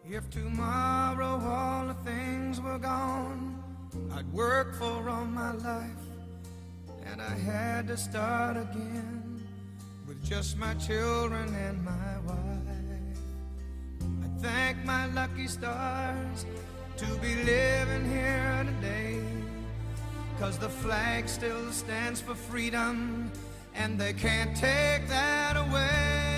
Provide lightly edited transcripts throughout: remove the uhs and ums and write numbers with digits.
If tomorrow all the things were gone I'd work for all my life, and I had to start again with just my children and my wife. I thank my lucky stars to be living here today, 'cause the flag still stands for freedom, and they can't take that away.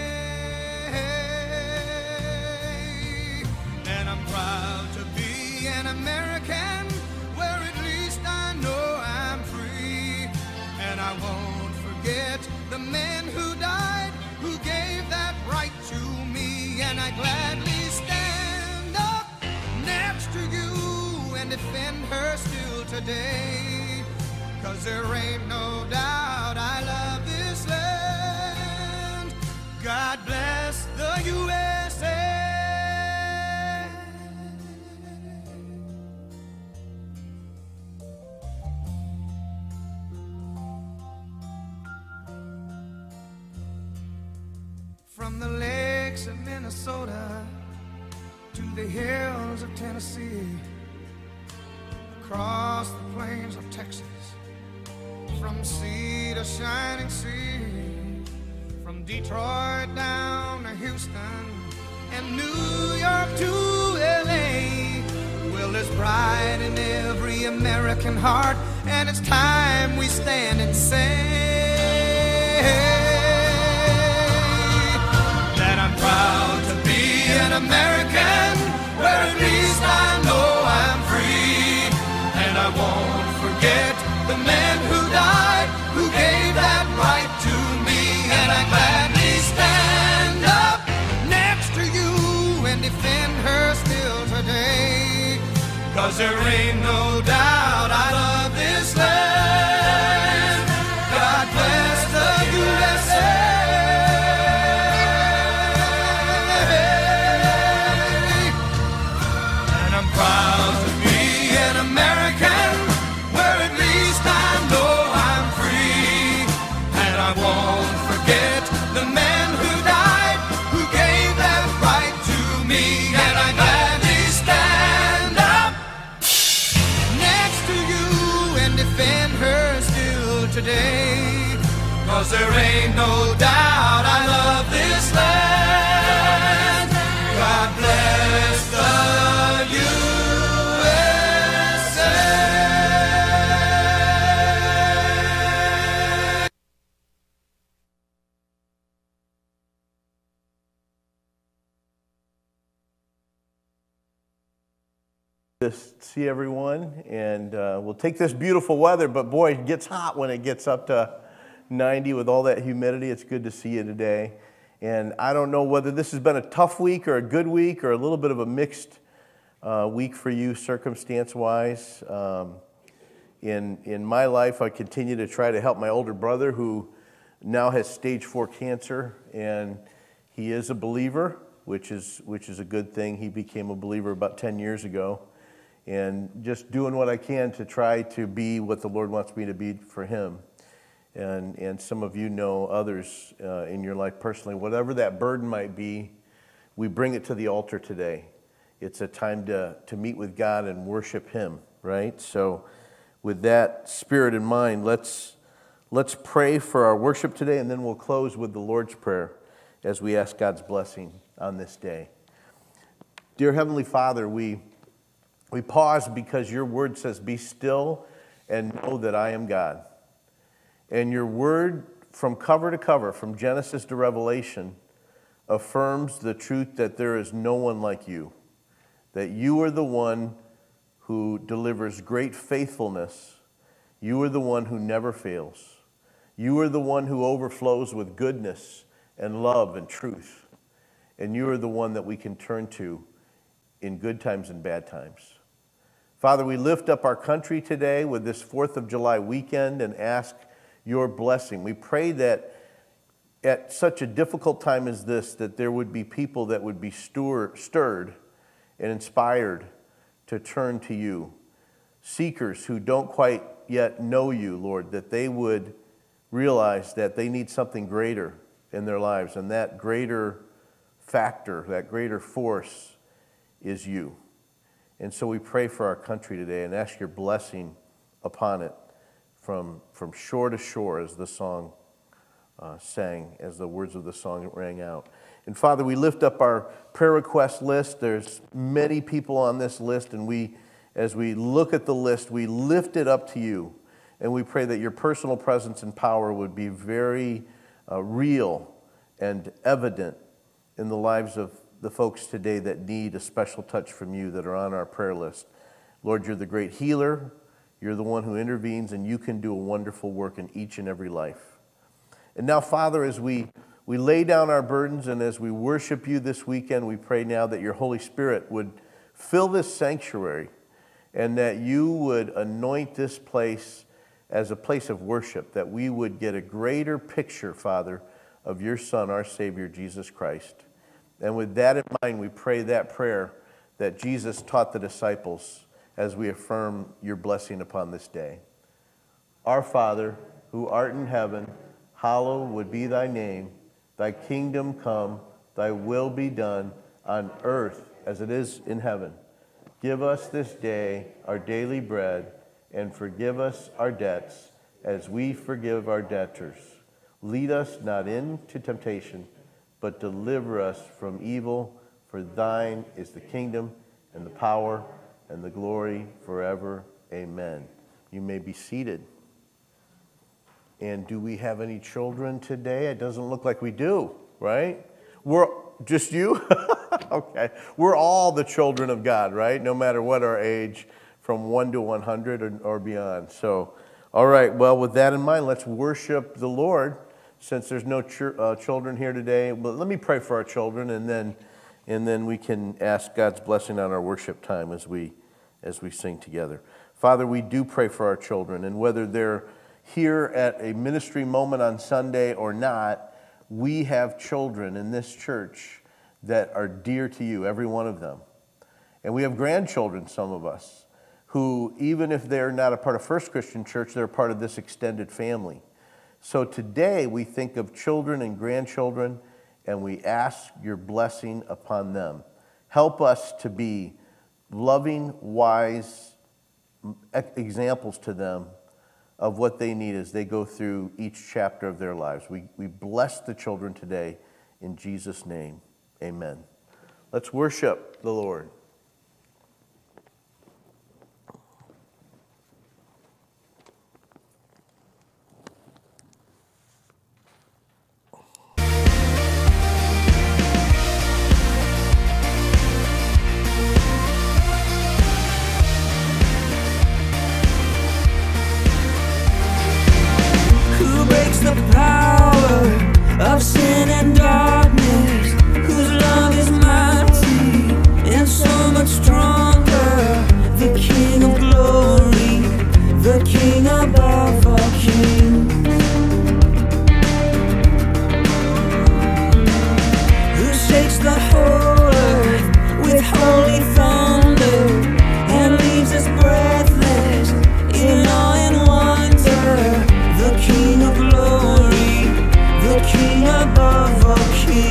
And I'm proud to be an American, where at least I know I'm free. And I won't forget the men who died, who gave that right to me. And I gladly stand up next to you and defend her still today, 'cause there ain't no doubt I love this land. God bless the USA. From the lakes of Minnesota to the hills of Tennessee, across the plains of Texas, from sea to shining sea, from Detroit down to Houston and New York to LA. Well, there's pride in every American heart, and it's time we stand and say that I'm proud to be an American, where at least I know I'm free. And I won't forget the men who died, who gave that right to me. And I gladly stand up next to you and defend her still today, 'cause there ain't no doubt I love this land. God bless the USA. And I'm proud to be an American, where at least I know I'm free. And I won't forget the men who died, who gave that right to me. And I gladly stand up next to you and defend her still today, 'cause there ain't no doubt I love this land. God bless the USA. To see everyone, and we'll take this beautiful weather, but boy, it gets hot when it gets up to 90 with all that humidity. It's good to see you today. And I don't know whether this has been a tough week or a good week or a little bit of a mixed week for you circumstance-wise. In my life, I continue to try to help my older brother, who now has stage 4 cancer, and he is a believer, which is a good thing. He became a believer about 10 years ago. And just doing what I can to try to be what the Lord wants me to be for him. And some of you know others in your life personally. Whatever that burden might be, we bring it to the altar today. It's a time to meet with God and worship him, right? So with that spirit in mind, let's pray for our worship today, and then we'll close with the Lord's Prayer as we ask God's blessing on this day. Dear Heavenly Father, we pause because your word says, "Be still and know that I am God." And your word, from cover to cover, from Genesis to Revelation, affirms the truth that there is no one like you, that you are the one who delivers great faithfulness. You are the one who never fails. You are the one who overflows with goodness and love and truth. And you are the one that we can turn to in good times and bad times. Father, we lift up our country today with this 4th of July weekend and ask your blessing. We pray that at such a difficult time as this, that there would be people that would be stirred and inspired to turn to you. Seekers who don't quite yet know you, Lord, that they would realize that they need something greater in their lives, and that greater factor, that greater force is you. And so we pray for our country today and ask your blessing upon it from shore to shore, as the song sang, as the words of the song rang out. And Father, we lift up our prayer request list. There's many people on this list, and as we look at the list, we lift it up to you. And we pray that your personal presence and power would be very real and evident in the lives of the folks today that need a special touch from you, that are on our prayer list. Lord, you're the great healer. You're the one who intervenes, and you can do a wonderful work in each and every life. And now, Father, as we lay down our burdens and as we worship you this weekend, we pray now that your Holy Spirit would fill this sanctuary and that you would anoint this place as a place of worship, that we would get a greater picture, Father, of your Son, our Savior, Jesus Christ. And with that in mind, we pray that prayer that Jesus taught the disciples as we affirm your blessing upon this day. Our Father, who art in heaven, hallowed would be thy name. Thy kingdom come, thy will be done on earth as it is in heaven. Give us this day our daily bread, and forgive us our debts as we forgive our debtors. Lead us not into temptation, but deliver us from evil. For thine is the kingdom and the power and the glory forever. Amen. You may be seated. And do we have any children today? It doesn't look like we do, right? We're just you? Okay. We're all the children of God, right? No matter what our age, from 1 to 100 or beyond. So, all right. Well, with that in mind, let's worship the Lord. Since there's no children here today, but let me pray for our children, and then we can ask God's blessing on our worship time as we sing together. Father, we do pray for our children, and whether they're here at a ministry moment on Sunday or not, we have children in this church that are dear to you, every one of them. And we have grandchildren, some of us, who, even if they're not a part of First Christian Church, they're part of this extended family. So today we think of children and grandchildren, and we ask your blessing upon them. Help us to be loving, wise examples to them of what they need as they go through each chapter of their lives. We bless the children today in Jesus' name. Amen. Let's worship the Lord. The power of sin and darkness, whose love is mighty and so much stronger. The King of glory, the King above all kings, who shakes the whole earth with holy thunder and leaves us breathless in awe and wonder. The King of glory, the King above all kings.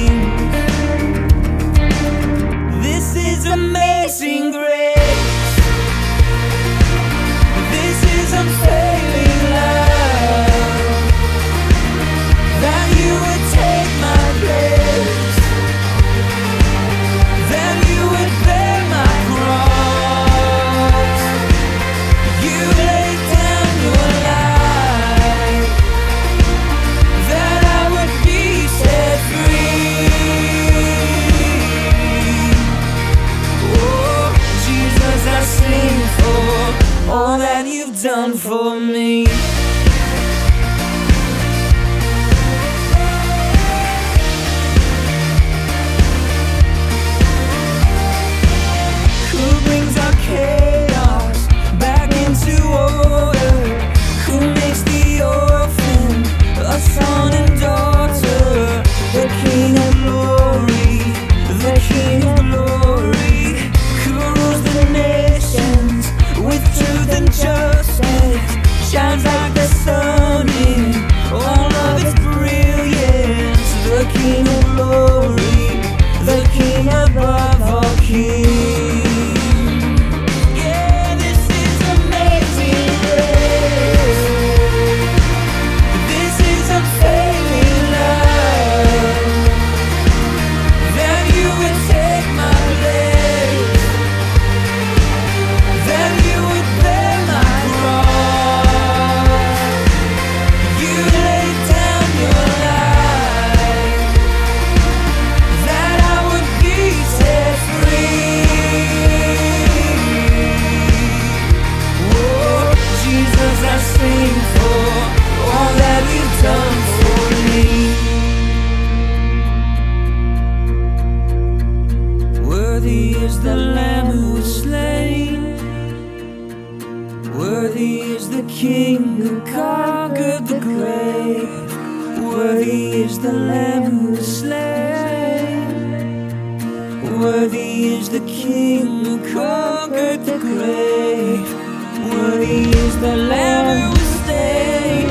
King who conquered the grave. Worthy is the Lamb who was slain. Worthy is the King who conquered the grave. Worthy is the Lamb who was slain.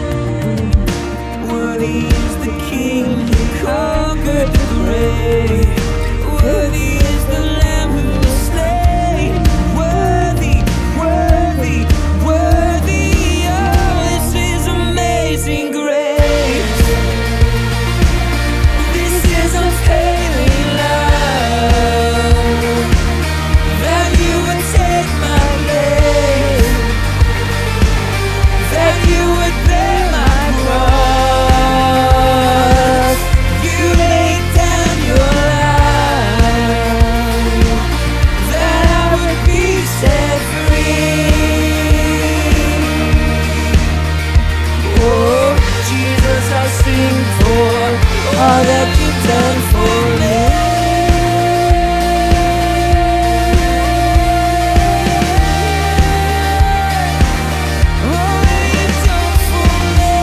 Worthy is the King who conquered the grave. Worthy is the Lamb who was slain. Worthy, worthy, worthy. Oh, this is amazing grace. This is unfailing love. That you would take my place. That you would bear my cross. You laid down your life, that I would be set free. Oh, Jesus, I sing for all that you've done for me. All that you've done for me.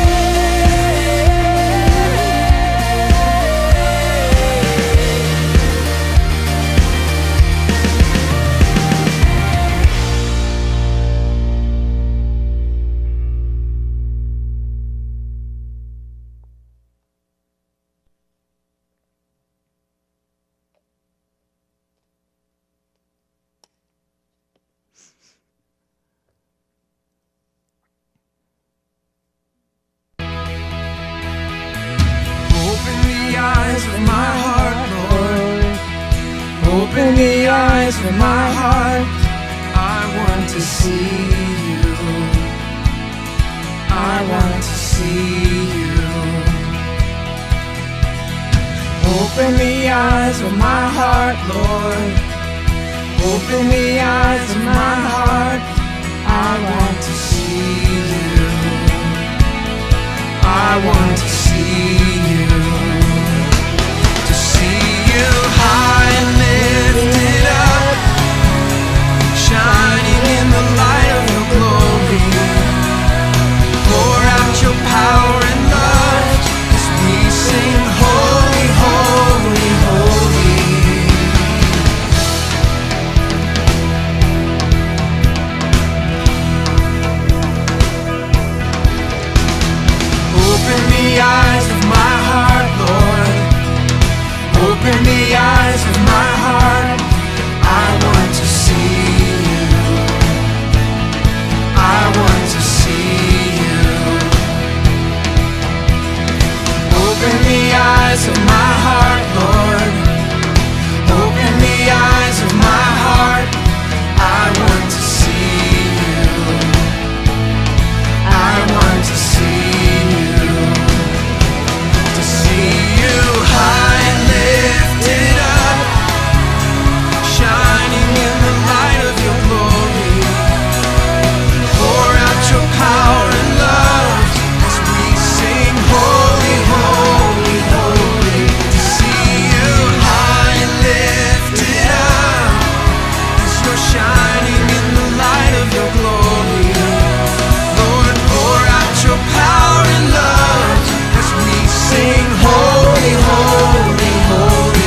Open the eyes of my heart, Lord. Open the eyes of my heart. I want to see you. I want to see you. Open the eyes of my heart, Lord. Open the eyes of my heart. I want to see you. I want to see you. To see you high and lifted up, shining in the light of your glory. Pour out your power and love as we sing holy, holy, holy. Open the eyes of my heart, Lord. Open the eyes of my heart. I want to see you. I want to see you. Open the eyes of my heart, Lord. Open the eyes of my heart. I want to see you. I want to see you. To see you high and lifted up, shining in the light of your glory. Pour out your power and love as we sing holy, holy, holy. To see you high and lifted up as you're shining in the light of your glory. Lord, pour out your power and love as we sing holy, holy, holy.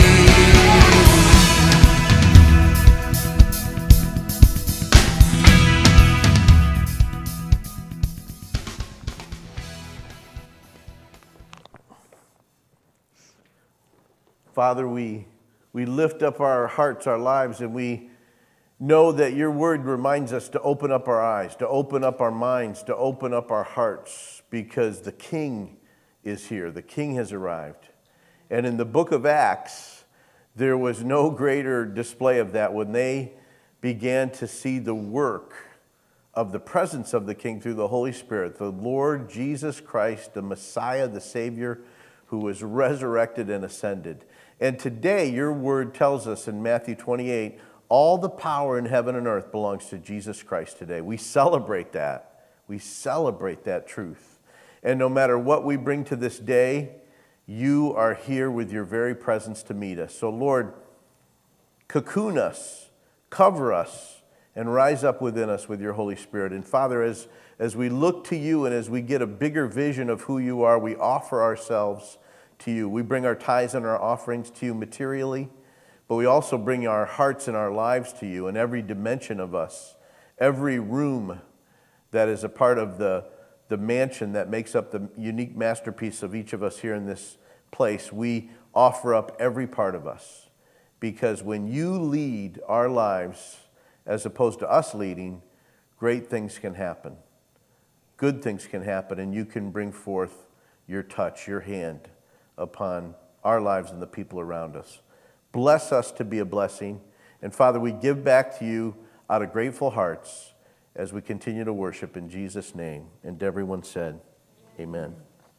Father, we lift up our hearts, our lives, and we know that your word reminds us to open up our eyes, to open up our minds, to open up our hearts, because the King is here. The King has arrived. And in the book of Acts, there was no greater display of that when they began to see the work of the presence of the King through the Holy Spirit, the Lord Jesus Christ, the Messiah, the Savior, who was resurrected and ascended. And today, your word tells us in Matthew 28, all the power in heaven and earth belongs to Jesus Christ today. We celebrate that. We celebrate that truth. And no matter what we bring to this day, you are here with your very presence to meet us. So Lord, cocoon us, cover us, and rise up within us with your Holy Spirit. And Father, as we look to you and as we get a bigger vision of who you are, we offer ourselves to you. We bring our tithes and our offerings to you materially, but we also bring our hearts and our lives to you in every dimension of us, every room that is a part of the mansion that makes up the unique masterpiece of each of us here in this place. We offer up every part of us, because when you lead our lives as opposed to us leading, great things can happen. Good things can happen, and you can bring forth your touch, your hand upon our lives and the people around us. Bless us to be a blessing. And Father, we give back to you out of grateful hearts as we continue to worship in Jesus' name. And everyone said, amen.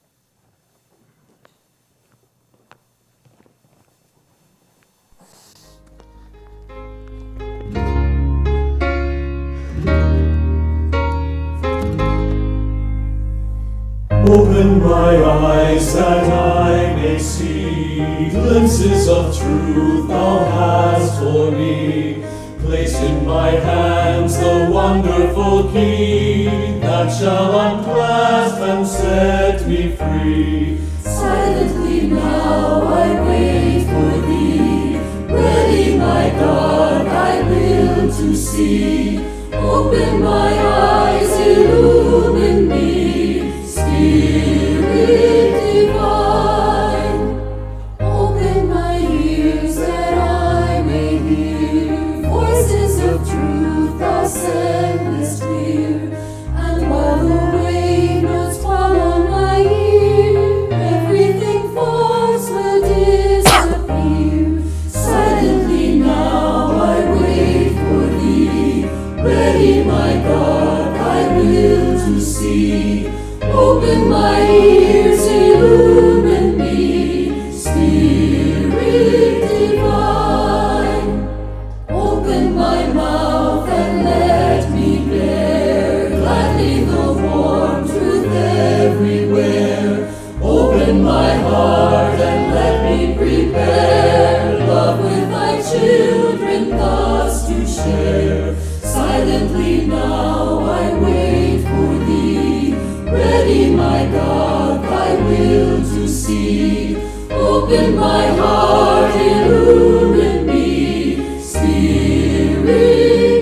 Open my eyes that I may see glimpses of truth thou hast for me. Place in my hands the wonderful key that shall unclasp and set me free. Silently now I wait for thee, ready, my God, thy will to see. Open my eyes, illumine me, Spirit divine. Open my ears that I may hear voices of truth thou sendest clear. And while the wave notes fall on my ear, everything false will disappear. Silently now I wait for thee, ready, my God, thy will to see. Open my ears, illumine me, Spirit divine. Open my mouth and let me bear gladly the warm truth everywhere. Open my heart and let me prepare love with thy children thus to share. Silently now I wait for thee, ready, my God, thy will to see. Open my heart, illumine me, Spirit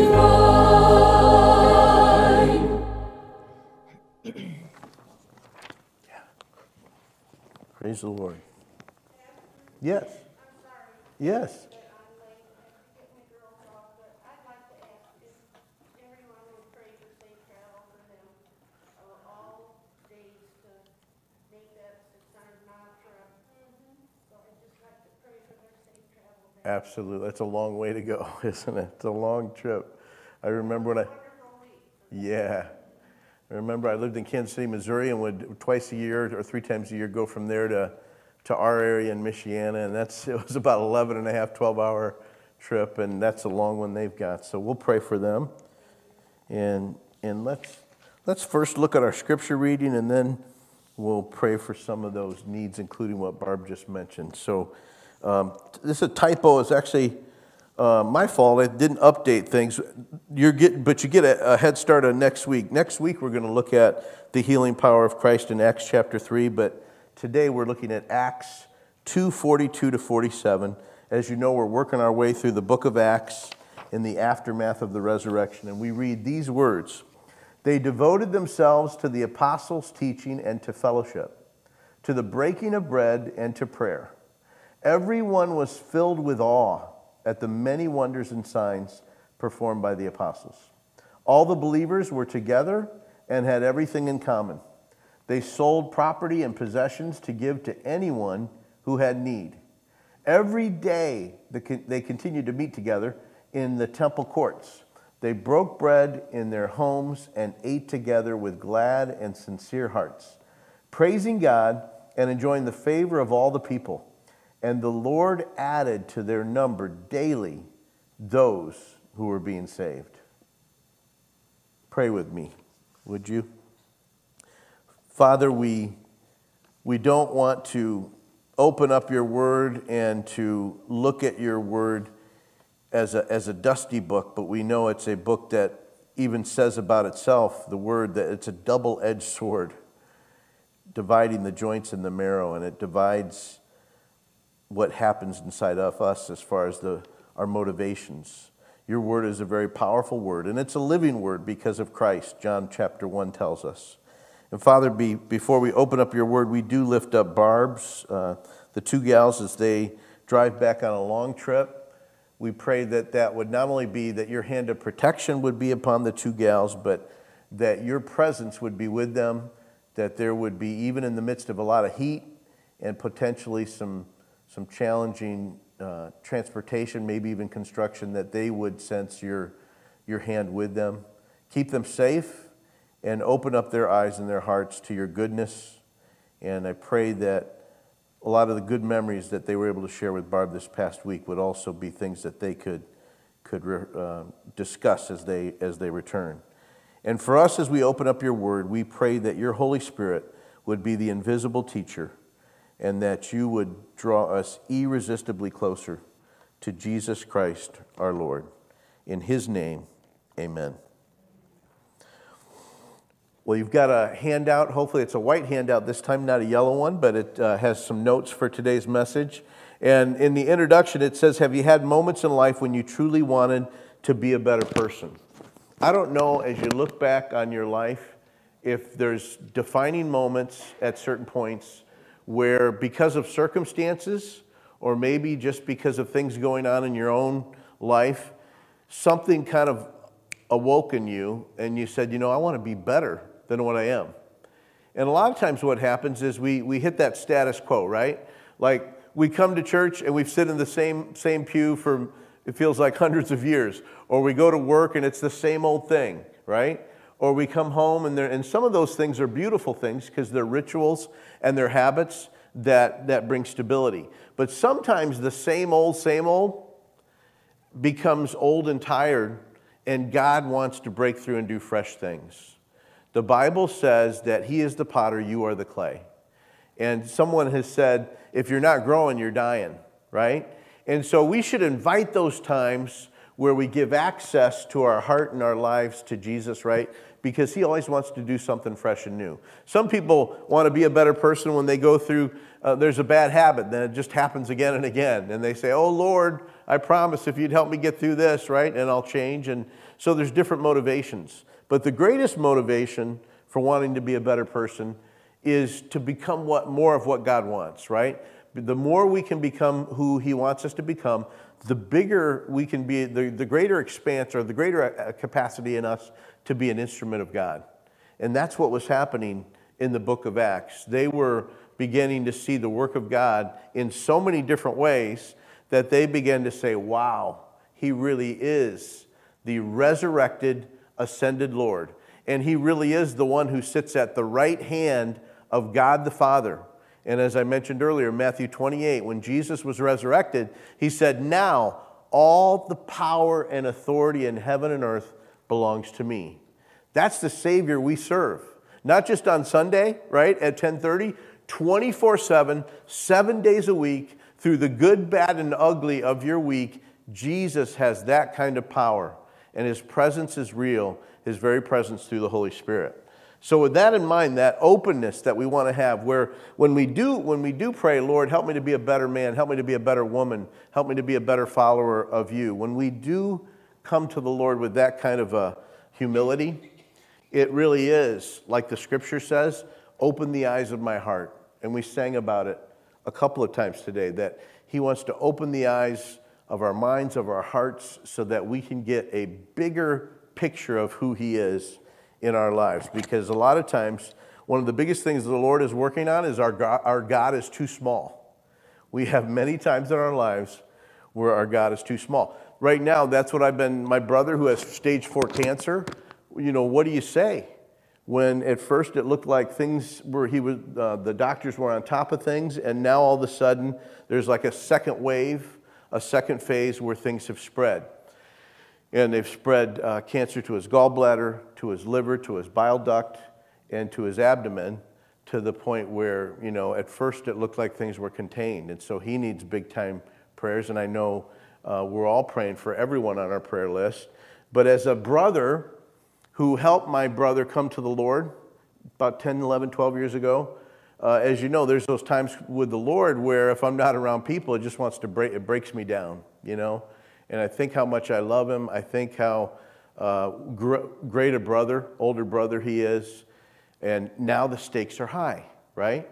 divine. Praise the Lord. Yes. Yes. Absolutely. That's a long way to go, isn't it? It's a long trip. I remember when I remember I lived in Kansas City, Missouri, and would twice a year or 3 times a year go from there to our area in Michiana, and it was about 11 and a half, 12-hour trip, and that's a long one they've got. So we'll pray for them. And let's first look at our scripture reading, and then we'll pray for some of those needs, including what Barb just mentioned. So this is a typo. It's actually my fault. I didn't update things. But you get a head start on next week. Next week we're going to look at the healing power of Christ in Acts chapter 3. But today we're looking at Acts 2:42 to 47. As you know, we're working our way through the book of Acts in the aftermath of the resurrection. And we read these words: They devoted themselves to the apostles' teaching and to fellowship, to the breaking of bread and to prayer. Everyone was filled with awe at the many wonders and signs performed by the apostles. All the believers were together and had everything in common. They sold property and possessions to give to anyone who had need. Every day they continued to meet together in the temple courts. They broke bread in their homes and ate together with glad and sincere hearts, praising God and enjoying the favor of all the people. And the Lord added to their number daily those who were being saved. Pray with me, would you? Father, we don't want to open up your word and to look at your word as a dusty book, but we know it's a book that even says about itself, the word, that it's a double-edged sword, dividing the joints and the marrow, and it divides what happens inside of us as far as our motivations. Your word is a very powerful word, and it's a living word because of Christ, John chapter 1 tells us. And Father, before we open up your word, we do lift up Barb's, the two gals, as they drive back on a long trip. We pray that would not only be that your hand of protection would be upon the two gals, but that your presence would be with them, that there would be, even in the midst of a lot of heat and potentially some challenging transportation, maybe even construction, that they would sense your hand with them. Keep them safe and open up their eyes and their hearts to your goodness. And I pray that a lot of the good memories that they were able to share with Barb this past week would also be things that they could discuss as they return. And for us, as we open up your word, we pray that your Holy Spirit would be the invisible teacher, and that you would draw us irresistibly closer to Jesus Christ, our Lord. In his name, amen. Well, you've got a handout. Hopefully it's a white handout this time, not a yellow one, but it has some notes for today's message. And in the introduction, it says, have you had moments in life when you truly wanted to be a better person? I don't know, as you look back on your life, if there's defining moments at certain points where, because of circumstances, or maybe just because of things going on in your own life, something kind of awoke in you and you said, I want to be better than what I am. And a lot of times what happens is we hit that status quo, right? Like, we come to church and we sit in the same pew for, it feels like, hundreds of years. Or we go to work and it's the same old thing, right? Or we come home and some of those things are beautiful things because they're rituals and they're habits that bring stability. But sometimes the same old becomes old and tired, and God wants to break through and do fresh things. The Bible says that he is the potter, you are the clay. And someone has said, if you're not growing, you're dying, right? And so we should invite those times where we give access to our heart and our lives to Jesus, right? Because he always wants to do something fresh and new. Some people want to be a better person when they go through, there's a bad habit, then it just happens again and again. And they say, oh Lord, I promise if you'd help me get through this, right? And I'll change. And so there's different motivations. But the greatest motivation for wanting to be a better person is to become more of what God wants, right? The more we can become who he wants us to become, the bigger we can be, the greater expanse or the greater capacity in us to be an instrument of God. And that's what was happening in the book of Acts. They were beginning to see the work of God in so many different ways that they began to say, wow, he really is the resurrected, ascended Lord. And he really is the one who sits at the right hand of God the Father. And as I mentioned earlier, Matthew 28, when Jesus was resurrected, he said, now all the power and authority in heaven and earth belongs to me. That's the Savior we serve. Not just on Sunday, right, at 10:30, 24/7, 7 days a week, through the good, bad, and ugly of your week, Jesus has that kind of power. And his presence is real, his very presence through the Holy Spirit. So with that in mind, that openness that we want to have, where when we do pray, Lord, help me to be a better man, help me to be a better woman, help me to be a better follower of you. When we do come to the Lord with that kind of a humility, it really is, like the scripture says, open the eyes of my heart. And we sang about it a couple of times today, that he wants to open the eyes of our minds, of our hearts, so that we can get a bigger picture of who he is in our lives. Because a lot of times, one of the biggest things the Lord is working on is our God is too small. We have many times in our lives where our God is too small. Right now, that's what my brother who has stage 4 cancer, what do you say? When at first it looked like things were, the doctors were on top of things, and now all of a sudden there's like a second wave, a second phase where things have spread. And they've spread cancer to his gallbladder, to his liver, to his bile duct, and to his abdomen, to the point where, at first it looked like things were contained. And so he needs big time prayers. And I know We're all praying for everyone on our prayer list. But as a brother who helped my brother come to the Lord about 10, 11, 12 years ago, as you know, there's those times with the Lord where if I'm not around people, it just wants to it breaks me down, you know. And I think how much I love him. I think how great a brother, older brother he is. And now the stakes are high, right?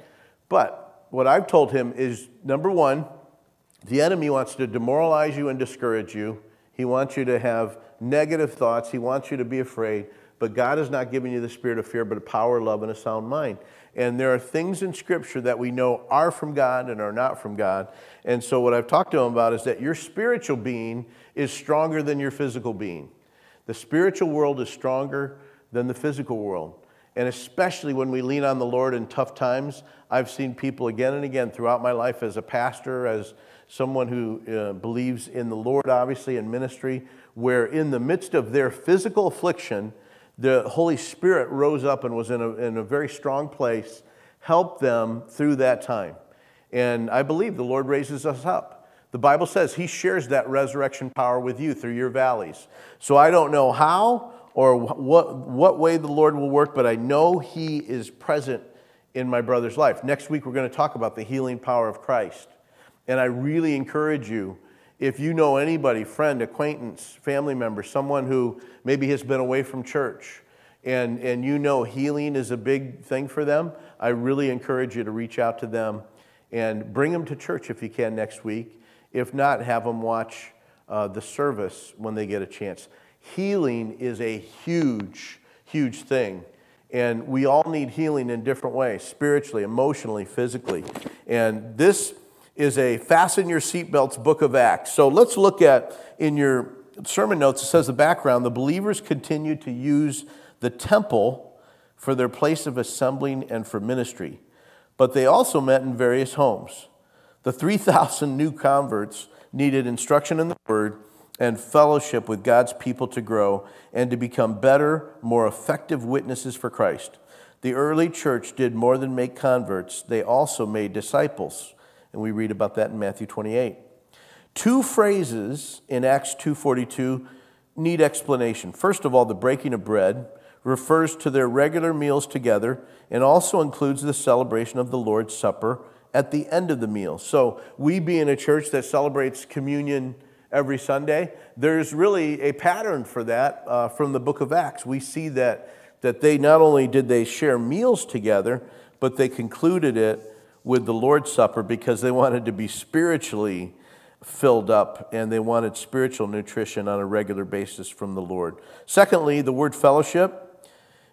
But what I've told him is, number one, the enemy wants to demoralize you and discourage you. He wants you to have negative thoughts. He wants you to be afraid. But God has not given you the spirit of fear, but a power, love, and a sound mind. And there are things in Scripture that we know are from God and are not from God. And so what I've talked to him about is that your spiritual being is stronger than your physical being. The spiritual world is stronger than the physical world. And especially when we lean on the Lord in tough times, I've seen people again and again throughout my life as a pastor, as someone who believes in the Lord, obviously, in ministry, where in the midst of their physical affliction, the Holy Spirit rose up and was in a very strong place, helped them through that time. And I believe the Lord raises us up. The Bible says He shares that resurrection power with you through your valleys. So I don't know how or what way the Lord will work, but I know He is present in my brother's life. Next week, we're going to talk about the healing power of Christ. And I really encourage you, if you know anybody, friend, acquaintance, family member, someone who maybe has been away from church, and you know healing is a big thing for them, I really encourage you to reach out to them and bring them to church if you can next week. If not, have them watch the service when they get a chance. Healing is a huge, huge thing. And we all need healing in different ways, spiritually, emotionally, physically. And this is a fasten your seatbelts book of Acts. So let's look at, in your sermon notes, it says the background, the believers continued to use the temple for their place of assembling and for ministry. But they also met in various homes. The 3,000 new converts needed instruction in the Word and fellowship with God's people to grow and to become better, more effective witnesses for Christ. The early church did more than make converts. They also made disciples. And we read about that in Matthew 28. Two phrases in Acts 2:42 need explanation. First of all, the breaking of bread refers to their regular meals together and also includes the celebration of the Lord's Supper at the end of the meal. So we being a church that celebrates communion every Sunday, there's really a pattern for that from the book of Acts. We see that they not only did they share meals together, but they concluded it with the Lord's Supper because they wanted to be spiritually filled up and they wanted spiritual nutrition on a regular basis from the Lord. Secondly, the word fellowship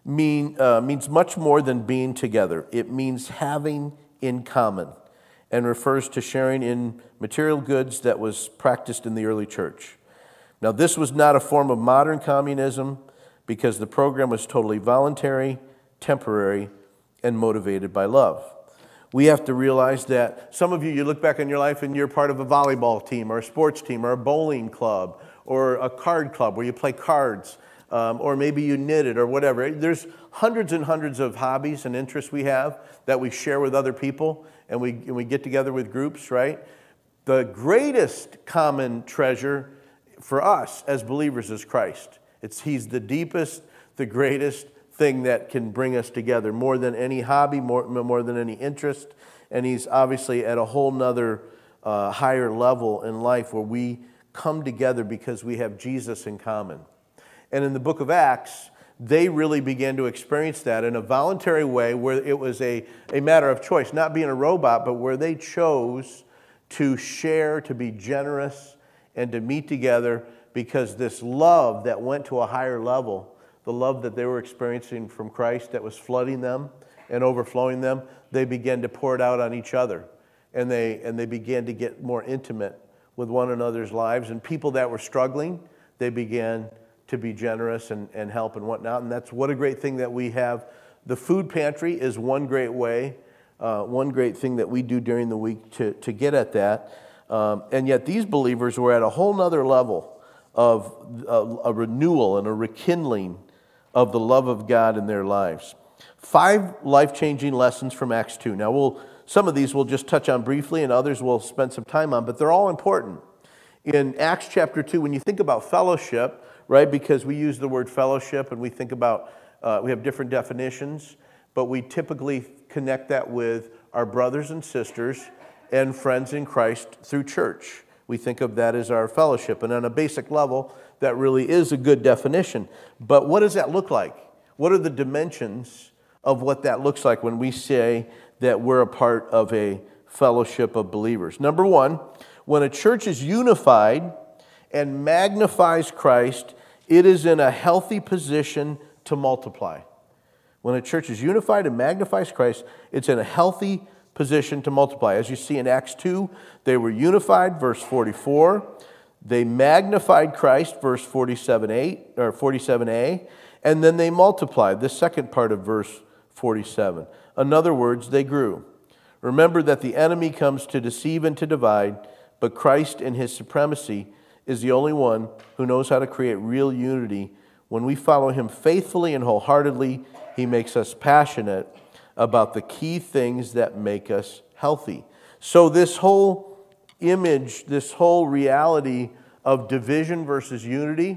means much more than being together. It means having in common and refers to sharing in material goods that was practiced in the early church. Now, this was not a form of modern communism because the program was totally voluntary, temporary, and motivated by love. We have to realize that some of you look back on your life and you're part of a volleyball team or a sports team or a bowling club or a card club where you play cards, or maybe you knitted or whatever. There's hundreds and hundreds of hobbies and interests we have that we share with other people, and we get together with groups, right? The greatest common treasure for us as believers is Christ. He's the deepest, the greatest thing that can bring us together, more than any hobby, more than any interest. And He's obviously at a whole nother higher level in life where we come together because we have Jesus in common. And in the book of Acts, they really began to experience that in a voluntary way where it was a matter of choice, not being a robot, but where they chose to share, to be generous, and to meet together because this love that went to a higher level, the love that they were experiencing from Christ that was flooding them and overflowing them, they began to pour it out on each other. And they began to get more intimate with one another's lives. And people that were struggling, they began to be generous and help and whatnot. And that's what a great thing that we have. The food pantry is one great way, one great thing that we do during the week to get at that. And yet these believers were at a whole nother level of a renewal and a rekindling of the love of God in their lives. 5 life-changing lessons from Acts 2. Now, some of these we'll just touch on briefly and others we'll spend some time on, but they're all important. In Acts chapter 2, when you think about fellowship, right, because we use the word fellowship and we think about, we have different definitions, but we typically connect that with our brothers and sisters and friends in Christ through church. We think of that as our fellowship. And on a basic level, that really is a good definition. But what does that look like? What are the dimensions of what that looks like when we say that we're a part of a fellowship of believers? Number one, when a church is unified and magnifies Christ, it is in a healthy position to multiply. When a church is unified and magnifies Christ, it's in a healthy position to multiply. As you see in Acts 2, they were unified, verse 44. They magnified Christ, verse 47a, and then they multiplied, the second part of verse 47. In other words, they grew. Remember that the enemy comes to deceive and to divide, but Christ in his supremacy is the only one who knows how to create real unity. When we follow him faithfully and wholeheartedly, he makes us passionate about the key things that make us healthy. So this whole image, this whole reality of division versus unity,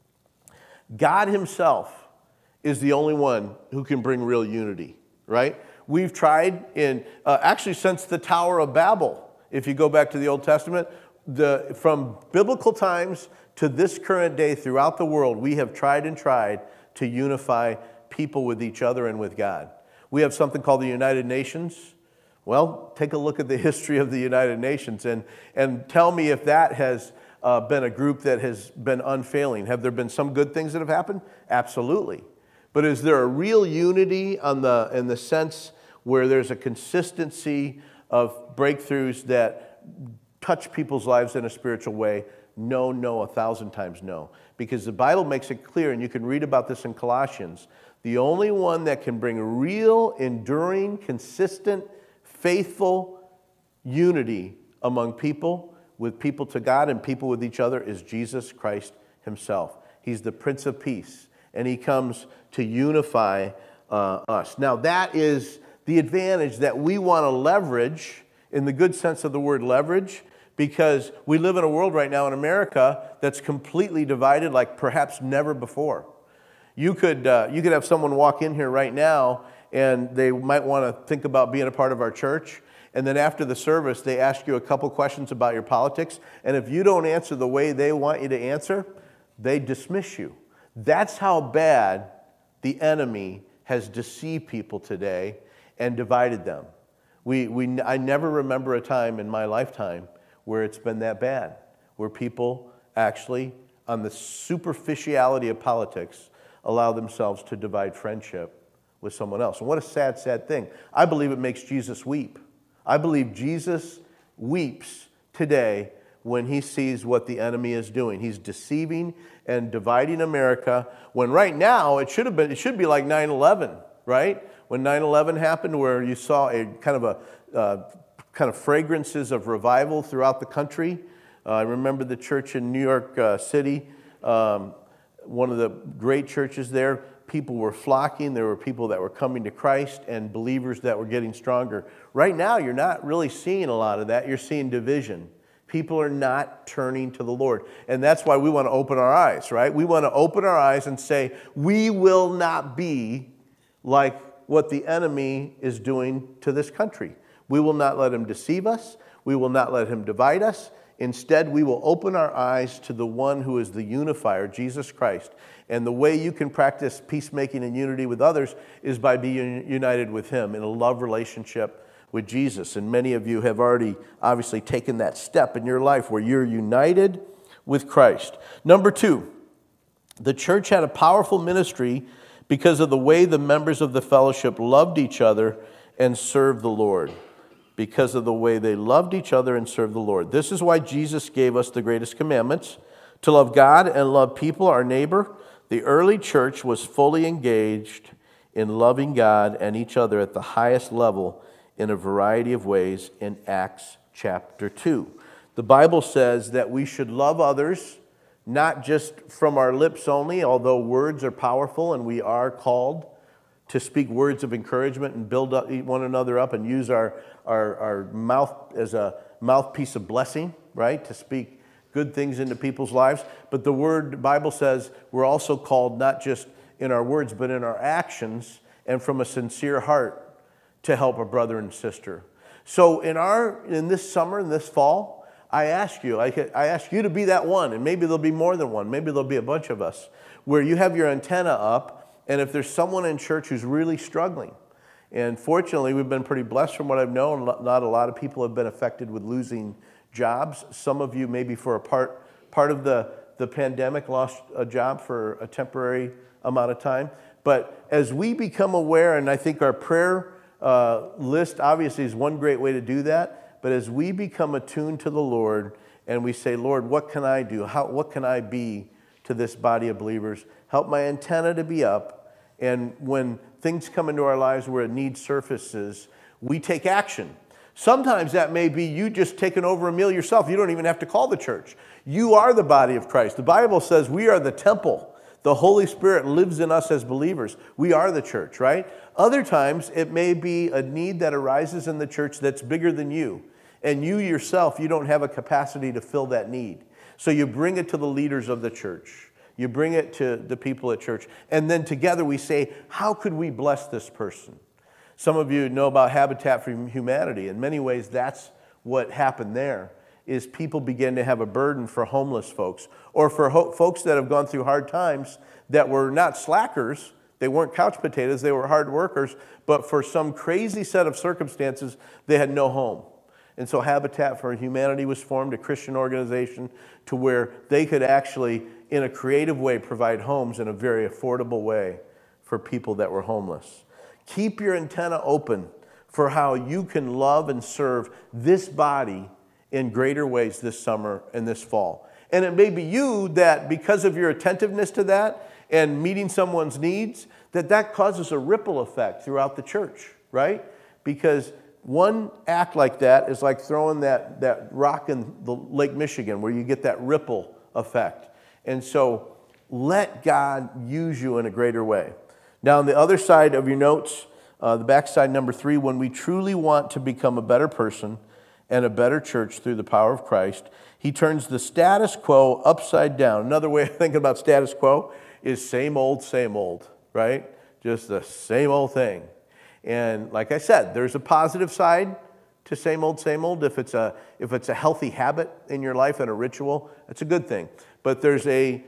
God himself is the only one who can bring real unity, right? We've tried actually since the Tower of Babel, if you go back to the Old Testament, from biblical times to this current day throughout the world, we have tried and tried to unify people with each other and with God. We have something called the United Nations. Well, take a look at the history of the United Nations and tell me if that has been a group that has been unfailing. Have there been some good things that have happened? Absolutely. But is there a real unity in the sense where there's a consistency of breakthroughs that touch people's lives in a spiritual way? No, 1,000 times no. Because the Bible makes it clear, and you can read about this in Colossians, the only one that can bring real, enduring, consistent, faithful unity among people, with people to God and people with each other, is Jesus Christ himself. He's the Prince of Peace, and he comes to unify us. Now, that is the advantage that we want to leverage, in the good sense of the word leverage, because we live in a world right now in America that's completely divided like perhaps never before. You could have someone walk in here right now and they might want to think about being a part of our church, and then after the service they ask you a couple questions about your politics, and if you don't answer the way they want you to answer, they dismiss you. That's how bad the enemy has deceived people today and divided them. I never remember a time in my lifetime where it's been that bad, where people actually, on the superficiality of politics, allow themselves to divide friendship with someone else. And what a sad, sad thing. I believe it makes Jesus weep. I believe Jesus weeps today when he sees what the enemy is doing. He's deceiving and dividing America, when right now it should be like 9/11, right? When 9/11 happened, where you saw a kind of fragrances of revival throughout the country. I remember the church in New York City, one of the great churches there. People were flocking. There were people that were coming to Christ and believers that were getting stronger. Right now, you're not really seeing a lot of that. You're seeing division. People are not turning to the Lord. And that's why we want to open our eyes, right? We want to open our eyes and say, we will not be like what the enemy is doing to this country. We will not let him deceive us. We will not let him divide us. Instead, we will open our eyes to the one who is the unifier, Jesus Christ. And the way you can practice peacemaking and unity with others is by being united with him in a love relationship with Jesus. And many of you have already obviously taken that step in your life where you're united with Christ. Number two, the church had a powerful ministry because of the way the members of the fellowship loved each other and served the Lord. Because of the way they loved each other and served the Lord. This is why Jesus gave us the greatest commandments, to love God and love people, our neighbor. The early church was fully engaged in loving God and each other at the highest level in a variety of ways in Acts chapter 2. The Bible says that we should love others, not just from our lips only, although words are powerful and we are called to speak words of encouragement and build up one another up and use our mouth as a mouthpiece of blessing, right? To speak good things into people's lives. But the Bible says we're also called not just in our words, but in our actions and from a sincere heart to help a brother and sister. So in this summer, in this fall, I ask you to be that one, and maybe there'll be more than one. Maybe there'll be a bunch of us, where you have your antenna up, and if there's someone in church who's really struggling, and fortunately, we've been pretty blessed from what I've known. Not a lot of people have been affected with losing jobs. Some of you, maybe for a part of the pandemic, lost a job for a temporary amount of time. But as we become aware, and I think our prayer list obviously is one great way to do that, but as we become attuned to the Lord and we say, Lord, what can I do? What can I be to this body of believers? Help my antenna to be up, and when things come into our lives where a need surfaces, we take action. Sometimes that may be you just taking over a meal yourself. You don't even have to call the church. You are the body of Christ. The Bible says we are the temple. The Holy Spirit lives in us as believers. We are the church, right? Other times, it may be a need that arises in the church that's bigger than you. And you yourself, you don't have a capacity to fill that need. So you bring it to the leaders of the church. You bring it to the people at church. And then together we say, how could we bless this person? Some of you know about Habitat for Humanity. In many ways, that's what happened there, is people begin to have a burden for homeless folks, or for folks that have gone through hard times that were not slackers. They weren't couch potatoes. They were hard workers. But for some crazy set of circumstances, they had no home. And so Habitat for Humanity was formed, a Christian organization, to where they could actually, in a creative way, provide homes in a very affordable way for people that were homeless. Keep your antenna open for how you can love and serve this body in greater ways this summer and this fall. And it may be you that, because of your attentiveness to that and meeting someone's needs, that causes a ripple effect throughout the church, right? Because one act like that is like throwing that rock in the Lake Michigan, where you get that ripple effect. And so let God use you in a greater way. Now, on the other side of your notes, the back side, number 3, when we truly want to become a better person and a better church through the power of Christ, he turns the status quo upside down. Another way of thinking about status quo is same old, right? Just the same old thing. And like I said, there's a positive side to same old. If it's a healthy habit in your life and a ritual, it's a good thing. But there's a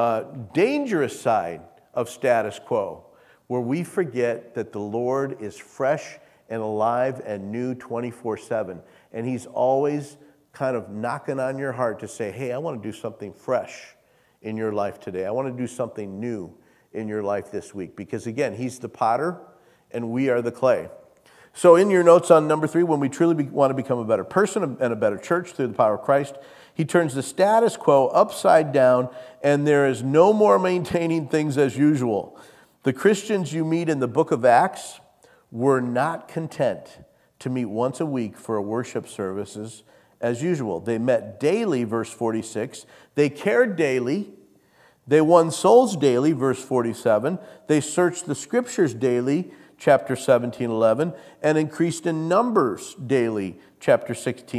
dangerous side of status quo, where we forget that the Lord is fresh and alive and new 24/7. And he's always kind of knocking on your heart to say, hey, I want to do something fresh in your life today. I want to do something new in your life this week. Because again, he's the potter and we are the clay. So in your notes on number 3, when we truly want to become a better person and a better church through the power of Christ, he turns the status quo upside down, and there is no more maintaining things as usual. The Christians you meet in the book of Acts were not content to meet once a week for worship services as usual. They met daily, verse 46. They cared daily. They won souls daily, verse 47. They searched the scriptures daily, chapter 17:11, and increased in numbers daily, chapter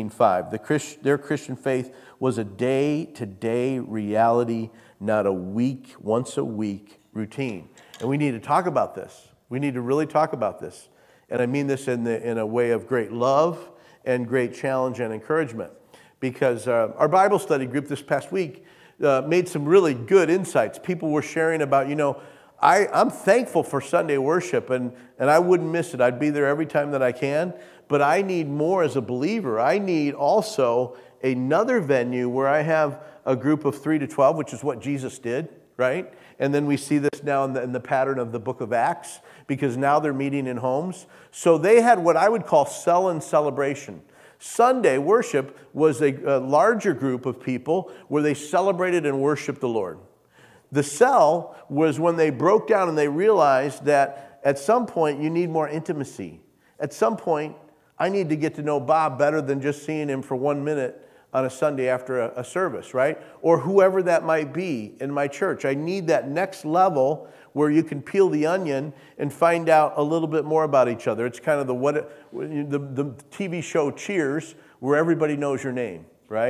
16:5. Their Christian faith was a day-to-day reality, not a once a week routine. And we need to talk about this. We need to really talk about this. And I mean this in a way of great love and great challenge and encouragement. Because our Bible study group this past week made some really good insights. People were sharing about, I'm thankful for Sunday worship, and I wouldn't miss it. I'd be there every time that I can. But I need more as a believer. I need also another venue where I have a group of 3 to 12, which is what Jesus did, right? And then we see this now in the pattern of the book of Acts, because now they're meeting in homes. So they had what I would call cell and celebration. Sunday worship was a larger group of people where they celebrated and worshiped the Lord. The cell was when they broke down and they realized that at some point you need more intimacy. At some point, I need to get to know Bob better than just seeing him for 1 minute on a Sunday after a service, right? Or whoever that might be in my church. I need that next level where you can peel the onion and find out a little bit more about each other. It's kind of the TV show Cheers, where everybody knows your name, right?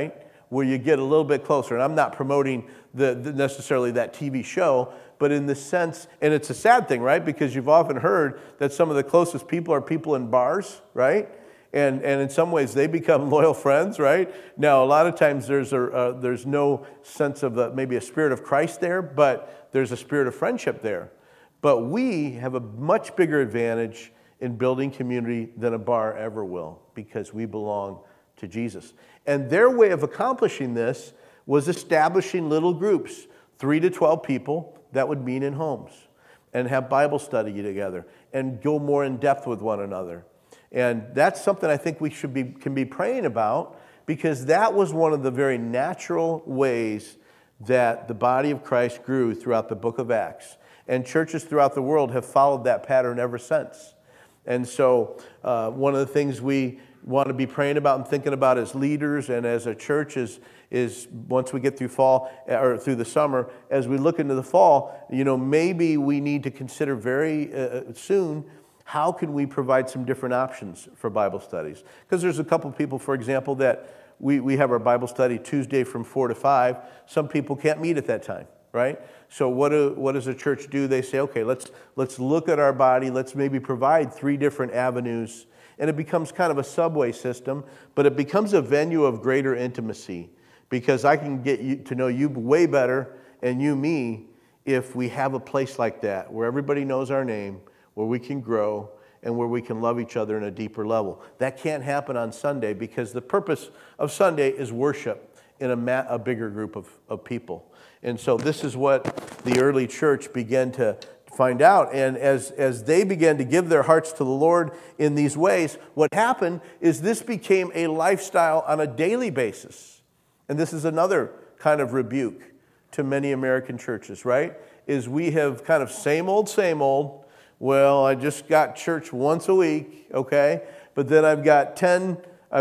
where you get a little bit closer. And I'm not promoting necessarily that TV show, but in the sense, and it's a sad thing, right? Because you've often heard that some of the closest people are people in bars, right? And in some ways they become loyal friends, right? Now, a lot of times there's no sense of maybe a spirit of Christ there, but there's a spirit of friendship there. But we have a much bigger advantage in building community than a bar ever will, because we belong to Jesus. And their way of accomplishing this was establishing little groups, 3 to 12 people that would meet in homes and have Bible study together and go more in depth with one another. And that's something I think we can be praying about, because that was one of the very natural ways that the body of Christ grew throughout the book of Acts. And churches throughout the world have followed that pattern ever since. And so one of the things we want to be praying about and thinking about as leaders and as a church is once we get through fall or through the summer, as we look into the fall, maybe we need to consider very soon, how can we provide some different options for Bible studies? Because there's a couple people, for example, that we have our Bible study Tuesday from 4 to 5. Some people can't meet at that time, right? So what does a church do? They say, okay, let's look at our body. Let's maybe provide 3 different avenues. And it becomes kind of a subway system, but it becomes a venue of greater intimacy, because I can get to know you way better and you me if we have a place like that where everybody knows our name, where we can grow, and where we can love each other in a deeper level. That can't happen on Sunday, because the purpose of Sunday is worship in a bigger group of people. And so this is what the early church began to find out. And as they began to give their hearts to the Lord in these ways, what happened is this became a lifestyle on a daily basis. And this is another kind of rebuke to many American churches, right? Is we have kind of same old. Well, I just got church once a week, okay? But then I've got 10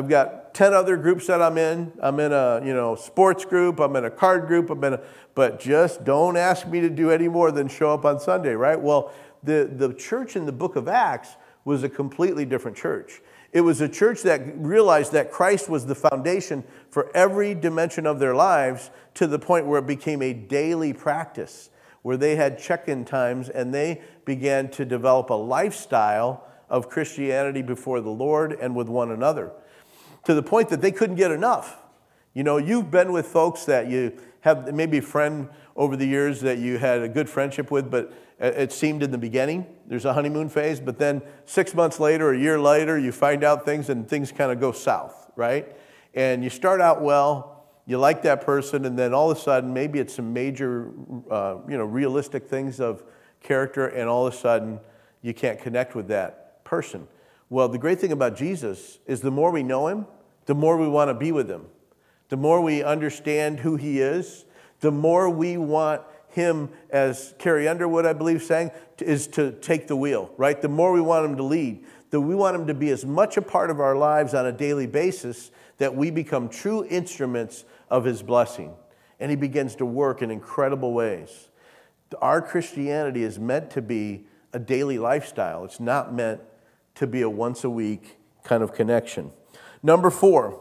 other groups that I'm in. I'm in a sports group, I'm in a card group, but just don't ask me to do any more than show up on Sunday, right? Well, the church in the book of Acts was a completely different church. It was a church that realized that Christ was the foundation for every dimension of their lives, to the point where it became a daily practice, where they had check-in times and they began to develop a lifestyle of Christianity before the Lord and with one another, to the point that they couldn't get enough. You've been with folks that you have maybe a friend over the years that you had a good friendship with, but it seemed in the beginning, there's a honeymoon phase, but then 6 months later, a year later, you find out things and things kind of go south, right? And you start out well, you like that person, and then all of a sudden, maybe it's some major, realistic things of character, and all of a sudden, you can't connect with that person. Well, the great thing about Jesus is the more we know him, the more we want to be with him. The more we understand who he is, the more we want him, as Carrie Underwood, I believe, sang, is to take the wheel, right? The more we want him to lead, we want him to be as much a part of our lives on a daily basis that we become true instruments of his blessing. And he begins to work in incredible ways. Our Christianity is meant to be a daily lifestyle. It's not meant to be a once-a-week kind of connection. Number 4,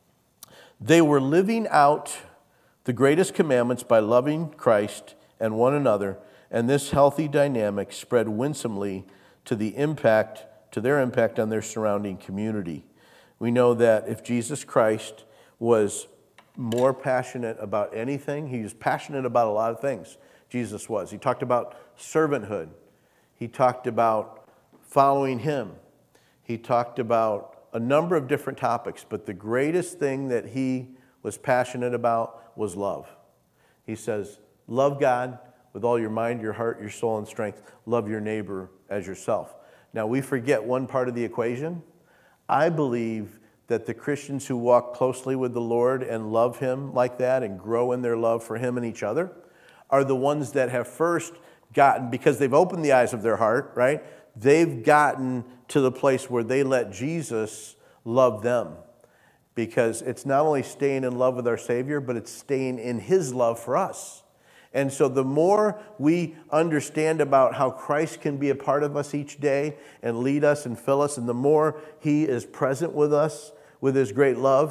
they were living out the greatest commandments by loving Christ and one another, and this healthy dynamic spread winsomely to their impact on their surrounding community. We know that if Jesus Christ was more passionate about anything, he was passionate about a lot of things. Jesus was. He talked about servanthood. He talked about following him. He talked about a number of different topics, but the greatest thing that he was passionate about was love. He says, love God with all your mind, your heart, your soul, and strength. Love your neighbor as yourself. Now, we forget one part of the equation. I believe that the Christians who walk closely with the Lord and love him like that and grow in their love for him and each other are the ones that have first gotten, because they've opened the eyes of their heart, right? They've gotten to the place where they let Jesus love them. Because it's not only staying in love with our Savior, but it's staying in his love for us. And so the more we understand about how Christ can be a part of us each day and lead us and fill us, and the more he is present with us with his great love,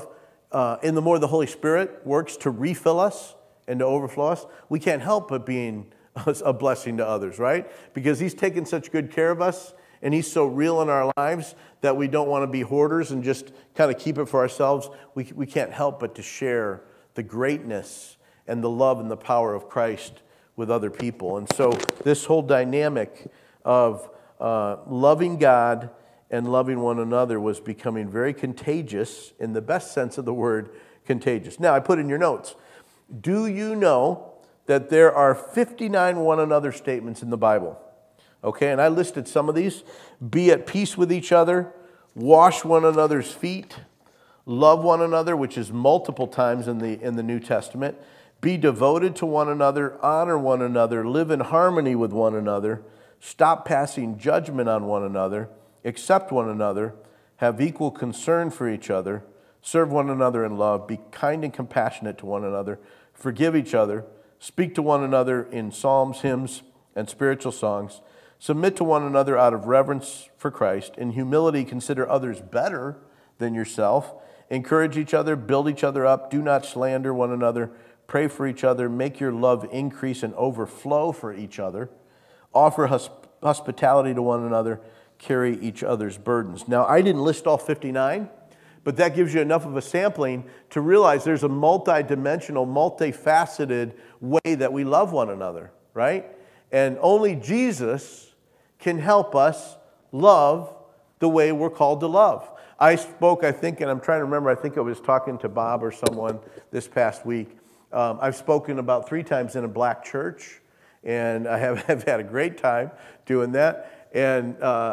and the more the Holy Spirit works to refill us and to overflow us, we can't help but being a blessing to others, right? Because He's taken such good care of us, and He's so real in our lives that we don't want to be hoarders and just kind of keep it for ourselves. We can't help but to share the greatness and the love and the power of Christ with other people. And so this whole dynamic of loving God and loving one another was becoming very contagious, in the best sense of the word, contagious. Now, I put in your notes, do you know that there are 59 one another statements in the Bible? Okay, and I listed some of these. Be at peace with each other, wash one another's feet, love one another, which is multiple times in the New Testament. Be devoted to one another, honor one another, live in harmony with one another, stop passing judgment on one another, accept one another, have equal concern for each other, serve one another in love, be kind and compassionate to one another, forgive each other, speak to one another in psalms, hymns, and spiritual songs, submit to one another out of reverence for Christ, in humility consider others better than yourself, encourage each other, build each other up, do not slander one another, pray for each other, make your love increase and overflow for each other, offer hospitality to one another, carry each other's burdens. Now, I didn't list all 59, but that gives you enough of a sampling to realize there's a multi-dimensional, multifaceted way that we love one another, right? And only Jesus can help us love the way we're called to love. I spoke, I think, and I'm trying to remember, I think I was talking to Bob or someone this past week. I've spoken about 3 times in a black church, and I have had a great time doing that. And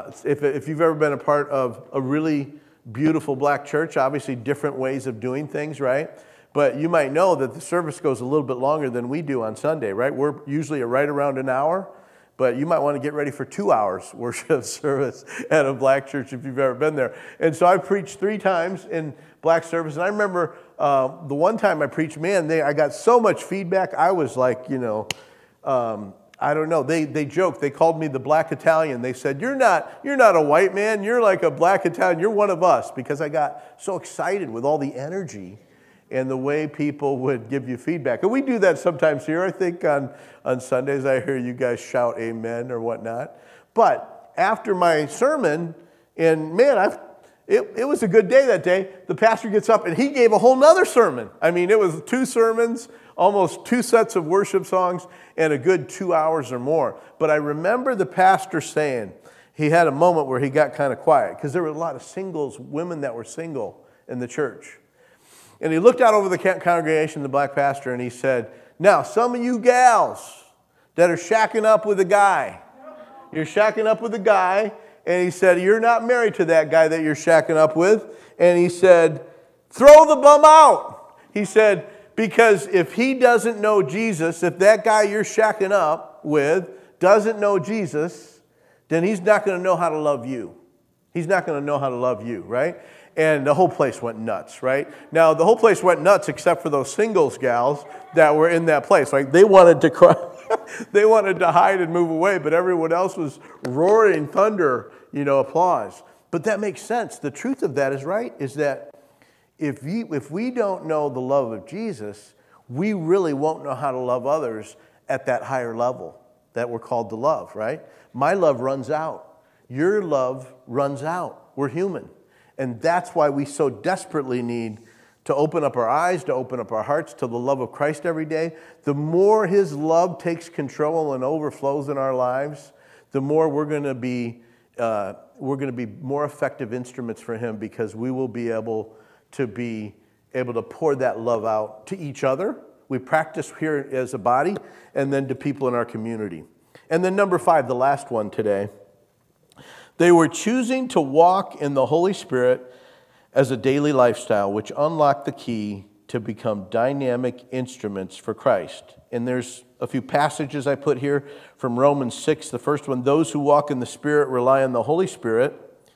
if you've ever been a part of a really beautiful black church, obviously different ways of doing things, right? But you might know that the service goes a little bit longer than we do on Sunday, right? We're usually right around an hour, but you might want to get ready for 2 hours worship service at a black church if you've ever been there. And so I preached 3 times in black service, and I remember the one time I preached, man, I got so much feedback. I was like, I don't know. They joked. They called me the black Italian. They said, you're not a white man. You're like a black Italian. You're one of us, because I got so excited with all the energy and the way people would give you feedback. And we do that sometimes here. I think on Sundays I hear you guys shout amen or whatnot. But after my sermon, and man, it was a good day that day, the pastor gets up and he gave a whole nother sermon. I mean, it was 2 sermons, almost 2 sets of worship songs, and a good 2 hours or more. But I remember the pastor saying, he had a moment where he got kind of quiet, because there were a lot of singles, women that were single in the church. And he looked out over the congregation, the black pastor, and he said, now, some of you gals that are shacking up with a guy, you're shacking up with a guy, and he said, you're not married to that guy that you're shacking up with. And he said, throw the bum out. He said, because if he doesn't know Jesus, if that guy you're shacking up with doesn't know Jesus, then he's not going to know how to love you. He's not going to know how to love you, right? And the whole place went nuts, right? Now, the whole place went nuts except for those singles gals that were in that place. Like, they wanted to cry. They wanted to hide and move away, but everyone else was roaring thunder, applause. But that makes sense. The truth of that is that if we don't know the love of Jesus, we really won't know how to love others at that higher level that we're called to love, right? My love runs out. Your love runs out. We're human. And that's why we so desperately need to open up our eyes, to open up our hearts to the love of Christ every day. The more His love takes control and overflows in our lives, the more we're going to be more effective instruments for Him, because we will be able to pour that love out to each other. We practice here as a body, and then to people in our community. And then number 5, the last one today. They were choosing to walk in the Holy Spirit as a daily lifestyle, which unlocked the key to become dynamic instruments for Christ. And there's a few passages I put here from Romans 6. The first one, those who walk in the Spirit rely on the Holy Spirit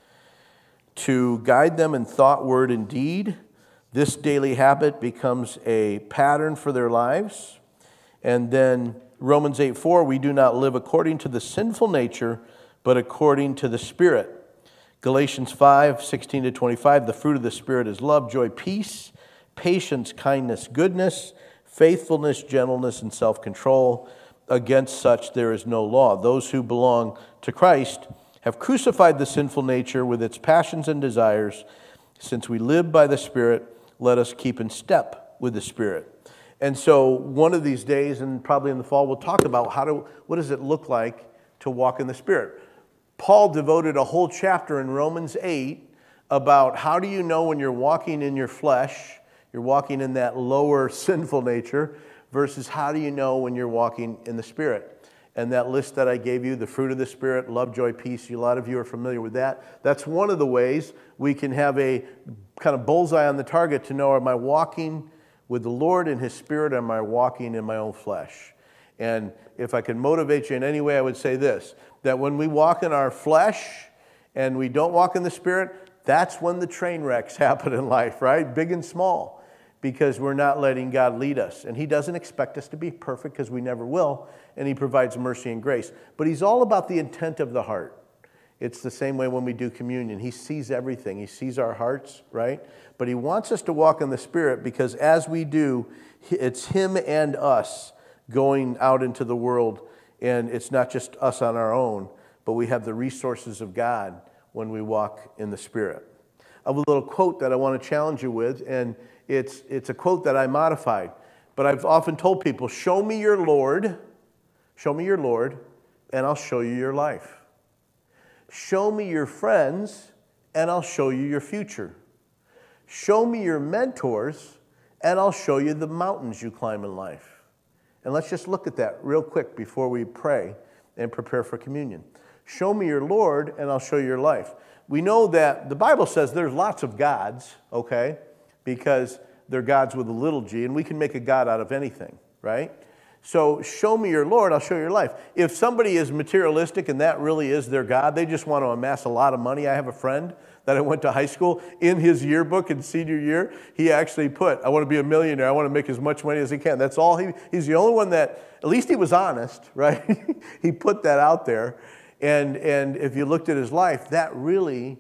to guide them in thought, word, and deed. This daily habit becomes a pattern for their lives. And then Romans 8:4, we do not live according to the sinful nature, but according to the Spirit. Galatians 5:16-25, the fruit of the Spirit is love, joy, peace, patience, kindness, goodness, faithfulness, gentleness, and self-control. Against such there is no law. Those who belong to Christ have crucified the sinful nature with its passions and desires. Since we live by the Spirit, let us keep in step with the Spirit. And so one of these days, and probably in the fall, we'll talk about what does it look like to walk in the Spirit. Paul devoted a whole chapter in Romans 8 about how do you know when you're walking in your flesh, you're walking in that lower sinful nature, versus how do you know when you're walking in the Spirit. And that list that I gave you, the fruit of the Spirit, love, joy, peace, a lot of you are familiar with that. That's one of the ways we can have a kind of bullseye on the target to know, am I walking with the Lord in His Spirit, or am I walking in my own flesh? And if I can motivate you in any way, I would say this, that when we walk in our flesh and we don't walk in the Spirit, that's when the train wrecks happen in life, right? Big and small. Because we're not letting God lead us. And He doesn't expect us to be perfect, because we never will, and He provides mercy and grace. But He's all about the intent of the heart. It's the same way when we do communion. He sees everything. He sees our hearts, right? But He wants us to walk in the Spirit, because as we do, it's Him and us going out into the world, and it's not just us on our own, but we have the resources of God when we walk in the Spirit. I have a little quote that I want to challenge you with, and it's a quote that I modified. But I've often told people, show me your Lord, and I'll show you your life. Show me your friends, and I'll show you your future. Show me your mentors, and I'll show you the mountains you climb in life. And let's just look at that real quick before we pray and prepare for communion. Show me your Lord, and I'll show you your life. We know that the Bible says there's lots of gods, okay? Because they're gods with a little g, and we can make a god out of anything, right? So show me your Lord, I'll show you your life. If somebody is materialistic and that really is their God, they just want to amass a lot of money. I have a friend that I went to high school. In his yearbook in senior year, he actually put, I want to be a millionaire. I want to make as much money as he can. That's all he's the only one that, at least he was honest, right? He put that out there. And if you looked at his life, that really,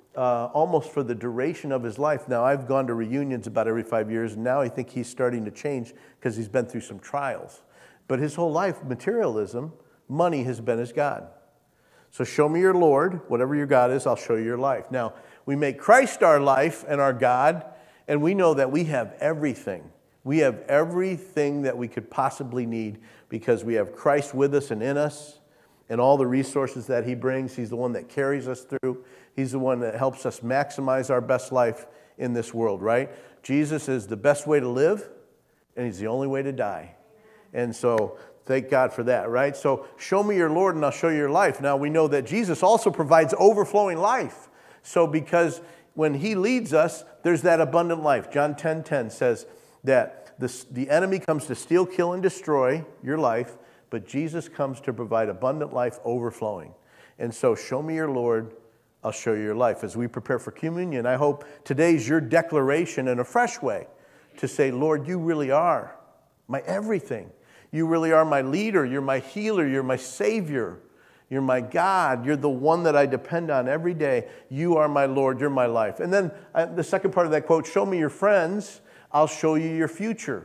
almost for the duration of his life. Now, I've gone to reunions about every 5 years, and now I think he's starting to change because he's been through some trials. But his whole life, materialism, money has been his God. So show me your Lord, whatever your God is, I'll show you your life. Now, we make Christ our life and our God, and we know that we have everything. We have everything that we could possibly need because we have Christ with us and in us, and all the resources that He brings. He's the one that carries us through. He's the one that helps us maximize our best life in this world, right? Jesus is the best way to live, and He's the only way to die. And so thank God for that, right? So show me your Lord, and I'll show you your life. Now, we know that Jesus also provides overflowing life. So because when He leads us, there's that abundant life. John 10:10 says that the enemy comes to steal, kill, and destroy your life, but Jesus comes to provide abundant life overflowing. And so show me your Lord, I'll show you your life. As we prepare for communion, I hope today's your declaration in a fresh way to say, Lord, you really are my everything. You really are my leader. You're my healer. You're my Savior. You're my God. You're the one that I depend on every day. You are my Lord. You're my life. And then the second part of that quote, show me your friends, I'll show you your future.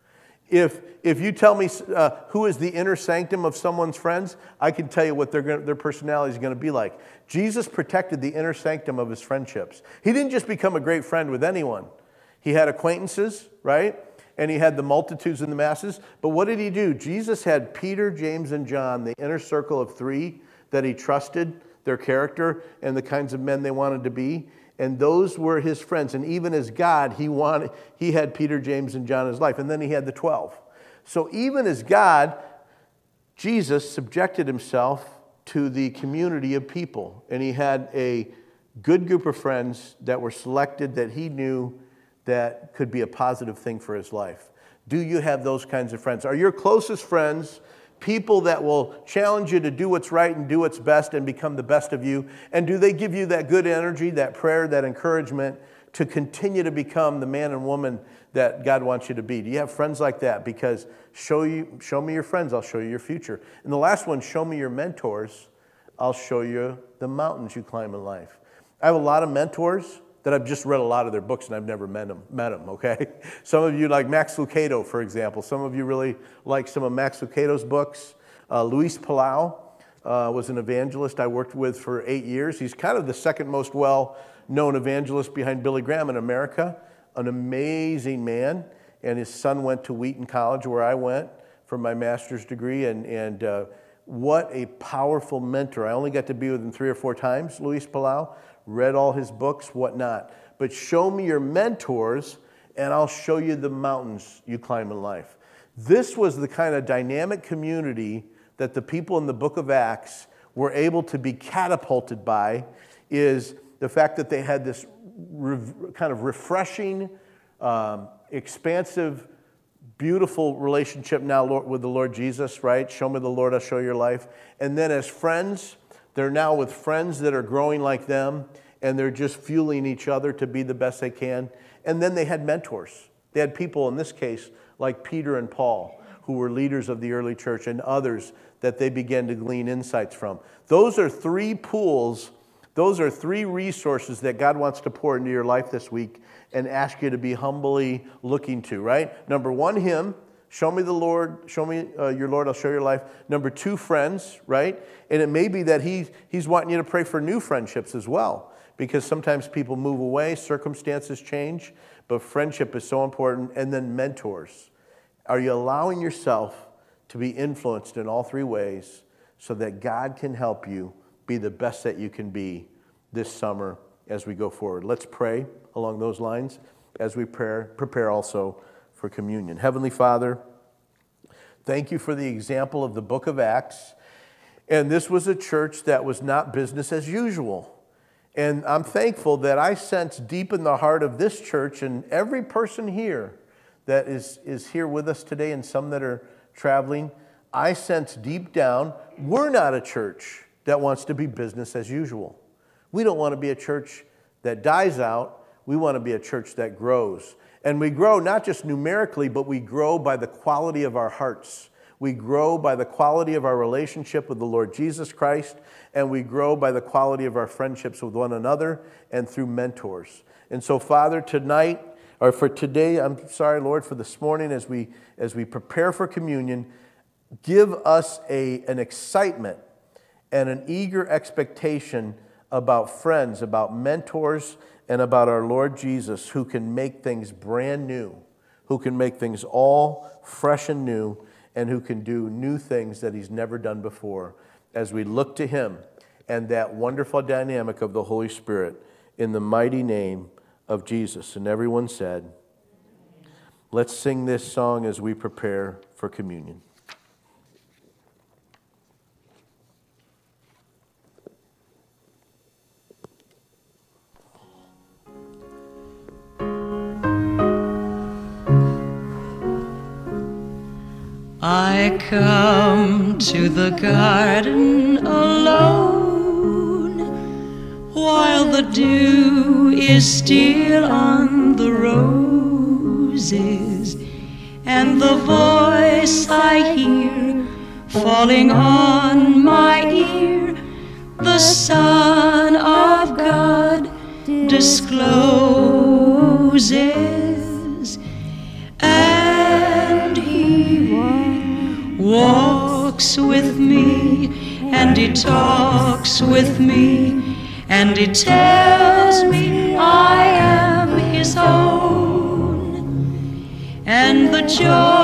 If you tell me who is the inner sanctum of someone's friends, I can tell you what their personality is going to be like. Jesus protected the inner sanctum of His friendships. He didn't just become a great friend with anyone. He had acquaintances, right? And He had the multitudes and the masses. But what did He do? Jesus had Peter, James, and John, the inner circle of three that He trusted, their character, and the kinds of men they wanted to be. And those were His friends. And even as God, He had Peter, James, and John in His life. And then He had the 12. So even as God, Jesus subjected Himself to the community of people. And He had a good group of friends that were selected that He knew that could be a positive thing for His life. Do you have those kinds of friends? Are your closest friends people that will challenge you to do what's right and do what's best and become the best of you? And do they give you that good energy, that prayer, that encouragement to continue to become the man and woman that God wants you to be? Do you have friends like that? Because show me your friends, I'll show you your future. And the last one, show me your mentors, I'll show you the mountains you climb in life. I have a lot of mentors that I've just read a lot of their books and I've never met them, okay? Some of you like Max Lucado, for example. Some of you really like some of Max Lucado's books. Luis Palau was an evangelist I worked with for 8 years. He's kind of the second most well-known evangelist behind Billy Graham in America. An amazing man. And his son went to Wheaton College, where I went for my master's degree. And what a powerful mentor. I only got to be with him 3 or 4 times, Luis Palau. Read all his books, whatnot. But show me your mentors, and I'll show you the mountains you climb in life. This was the kind of dynamic community that the people in the book of Acts were able to be catapulted by, is the fact that they had this kind of refreshing, expansive, beautiful relationship now with the Lord Jesus, right? Show me the Lord, I'll show your life. And then as friends, they're now with friends that are growing like them, and they're just fueling each other to be the best they can. And then they had mentors. They had people, in this case, like Peter and Paul, who were leaders of the early church, and others that they began to glean insights from. Those are 3 pools. Those are 3 resources that God wants to pour into your life this week and ask you to be humbly looking to, right? Number 1, Him. Show me the Lord. Show me your Lord. I'll show your life. Number 2, friends, right? And it may be that He's wanting you to pray for new friendships as well, because sometimes people move away, circumstances change, but friendship is so important. And then mentors. Are you allowing yourself to be influenced in all 3 ways so that God can help you be the best that you can be this summer as we go forward? Let's pray along those lines as we prepare also for communion. Heavenly Father, thank you for the example of the book of Acts. And this was a church that was not business as usual. And I'm thankful that I sense deep in the heart of this church and every person here that is here with us today, and some that are traveling, I sense deep down, we're not a church that wants to be business as usual. We don't want to be a church that dies out. We want to be a church that grows. And we grow not just numerically, but we grow by the quality of our hearts. We grow by the quality of our relationship with the Lord Jesus Christ, and we grow by the quality of our friendships with one another and through mentors. And so, Father, tonight, or for today, I'm sorry, Lord, for this morning, as we prepare for communion, give us an excitement and an eager expectation about friends, about mentors, and about our Lord Jesus, who can make things brand new, who can make things all fresh and new, and who can do new things that He's never done before, as we look to Him and that wonderful dynamic of the Holy Spirit in the mighty name of Jesus. And everyone said, let's sing this song as we prepare for communion. I come to the garden alone, while the dew is still on the roses, and the voice I hear falling on my ear, the Son of God discloses, and He walks with me, and He talks with me, and He tells me I am His own, and the joy